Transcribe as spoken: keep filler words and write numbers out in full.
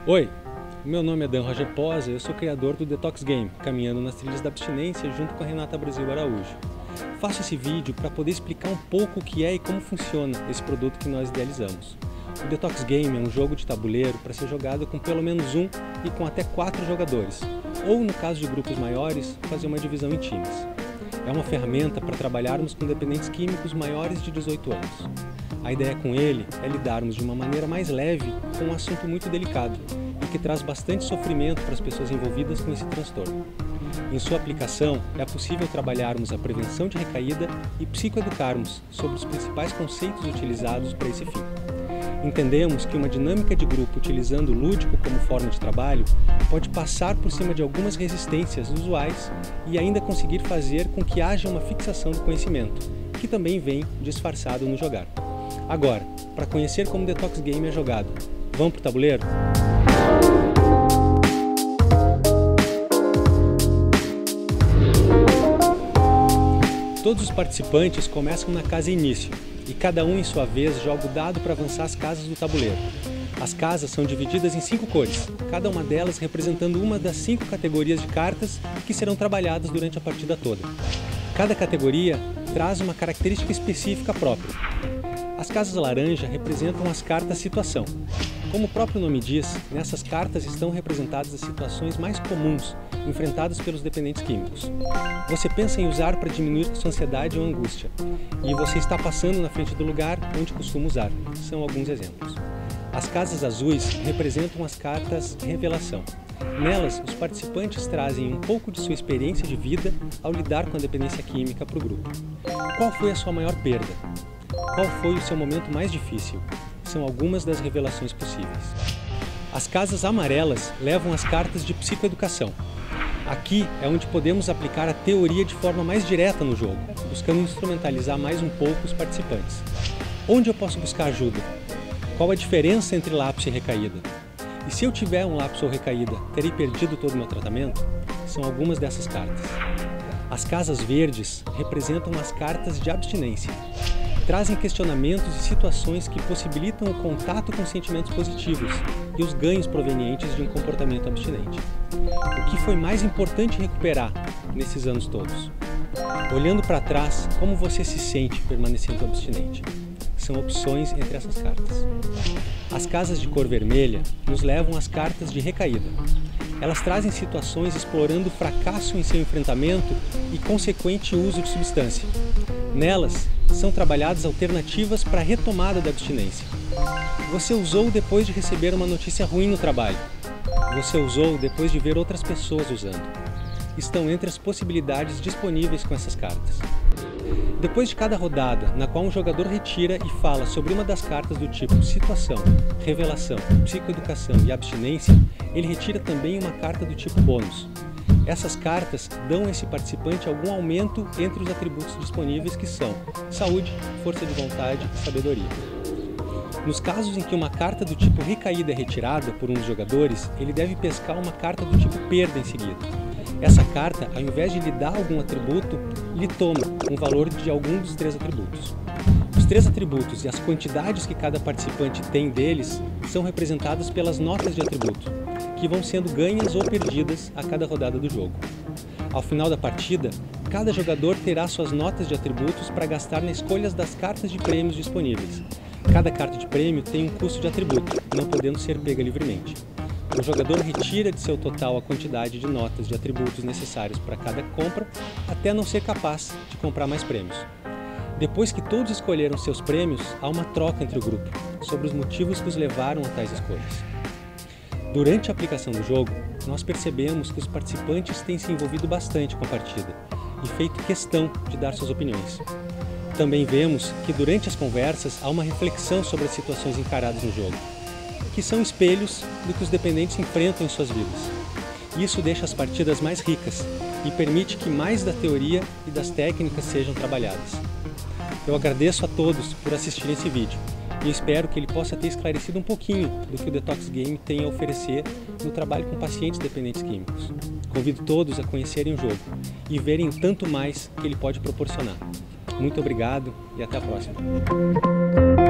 Oi, meu nome é Dan Roger Posa, eu sou criador do Detox Game, caminhando nas trilhas da abstinência junto com a Renata Brasil Araújo. Faço esse vídeo para poder explicar um pouco o que é e como funciona esse produto que nós idealizamos. O Detox Game é um jogo de tabuleiro para ser jogado com pelo menos um e com até quatro jogadores, ou no caso de grupos maiores, fazer uma divisão em times. É uma ferramenta para trabalharmos com dependentes químicos maiores de dezoito anos. A ideia com ele é lidarmos de uma maneira mais leve com um assunto muito delicado e que traz bastante sofrimento para as pessoas envolvidas com esse transtorno. Em sua aplicação, é possível trabalharmos a prevenção de recaída e psicoeducarmos sobre os principais conceitos utilizados para esse fim. Entendemos que uma dinâmica de grupo utilizando o lúdico como forma de trabalho pode passar por cima de algumas resistências usuais e ainda conseguir fazer com que haja uma fixação do conhecimento, que também vem disfarçado no jogar. Agora, para conhecer como o Detox Game é jogado, vamos para o tabuleiro? Todos os participantes começam na casa início e cada um em sua vez joga o dado para avançar as casas do tabuleiro. As casas são divididas em cinco cores, cada uma delas representando uma das cinco categorias de cartas que serão trabalhadas durante a partida toda. Cada categoria traz uma característica específica própria. As casas laranja representam as cartas situação. Como o próprio nome diz, nessas cartas estão representadas as situações mais comuns enfrentadas pelos dependentes químicos. Você pensa em usar para diminuir sua ansiedade ou angústia, e você está passando na frente do lugar onde costuma usar. São alguns exemplos. As casas azuis representam as cartas revelação. Nelas, os participantes trazem um pouco de sua experiência de vida ao lidar com a dependência química para o grupo. Qual foi a sua maior perda? Qual foi o seu momento mais difícil? São algumas das revelações possíveis. As casas amarelas levam as cartas de psicoeducação. Aqui é onde podemos aplicar a teoria de forma mais direta no jogo, buscando instrumentalizar mais um pouco os participantes. Onde eu posso buscar ajuda? Qual a diferença entre lapso e recaída? E se eu tiver um lapso ou recaída, terei perdido todo o meu tratamento? São algumas dessas cartas. As casas verdes representam as cartas de abstinência. Trazem questionamentos e situações que possibilitam o contato com sentimentos positivos e os ganhos provenientes de um comportamento abstinente. O que foi mais importante recuperar nesses anos todos? Olhando para trás, como você se sente permanecendo abstinente? São opções entre essas cartas. As casas de cor vermelha nos levam às cartas de recaída. Elas trazem situações explorando o fracasso em seu enfrentamento e consequente uso de substância. Nelas, são trabalhadas alternativas para a retomada da abstinência. Você usou depois de receber uma notícia ruim no trabalho. Você usou depois de ver outras pessoas usando. Estão entre as possibilidades disponíveis com essas cartas. Depois de cada rodada, na qual um jogador retira e fala sobre uma das cartas do tipo situação, revelação, psicoeducação e abstinência, ele retira também uma carta do tipo bônus. Essas cartas dão a esse participante algum aumento entre os atributos disponíveis que são saúde, força de vontade e sabedoria. Nos casos em que uma carta do tipo recaída é retirada por um dos jogadores, ele deve pescar uma carta do tipo perda em seguida. Essa carta, ao invés de lhe dar algum atributo, lhe toma um valor de algum dos três atributos. Os três atributos e as quantidades que cada participante tem deles são representadas pelas notas de atributo, que vão sendo ganhas ou perdidas a cada rodada do jogo. Ao final da partida, cada jogador terá suas notas de atributos para gastar nas escolhas das cartas de prêmios disponíveis. Cada carta de prêmio tem um custo de atributo, não podendo ser pega livremente. O jogador retira de seu total a quantidade de notas de atributos necessários para cada compra, até não ser capaz de comprar mais prêmios. Depois que todos escolheram seus prêmios, há uma troca entre o grupo, sobre os motivos que os levaram a tais escolhas. Durante a aplicação do jogo, nós percebemos que os participantes têm se envolvido bastante com a partida e feito questão de dar suas opiniões. Também vemos que durante as conversas há uma reflexão sobre as situações encaradas no jogo, que são espelhos do que os dependentes enfrentam em suas vidas. Isso deixa as partidas mais ricas e permite que mais da teoria e das técnicas sejam trabalhadas. Eu agradeço a todos por assistirem esse vídeo e espero que ele possa ter esclarecido um pouquinho do que o Detox Game tem a oferecer no trabalho com pacientes dependentes químicos. Convido todos a conhecerem o jogo e verem tanto mais que ele pode proporcionar. Muito obrigado e até a próxima.